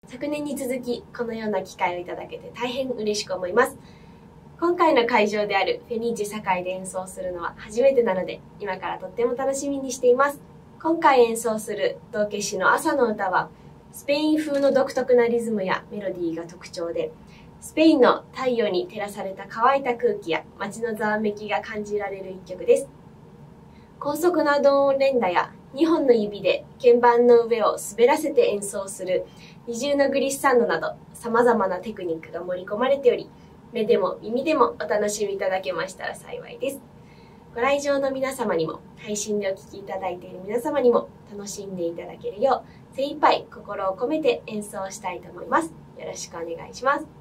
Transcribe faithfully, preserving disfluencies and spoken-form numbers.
昨年に続きこのような機会をいただけて大変嬉しく思います。今回の会場であるフェニーチェ堺で演奏するのは初めてなので、今からとっても楽しみにしています。今回演奏する道化師の朝の歌は、スペイン風の独特なリズムやメロディーが特徴で、スペインの太陽に照らされた乾いた空気や街のざわめきが感じられる一曲です。高速な同音連打やにほんの指で鍵盤の上を滑らせて演奏する二重のグリッサンドなど様々なテクニックが盛り込まれており、目でも耳でもお楽しみいただけましたら幸いです。ご来場の皆様にも、配信でお聴きいただいている皆様にも楽しんでいただけるよう、精一杯心を込めて演奏したいと思います。よろしくお願いします。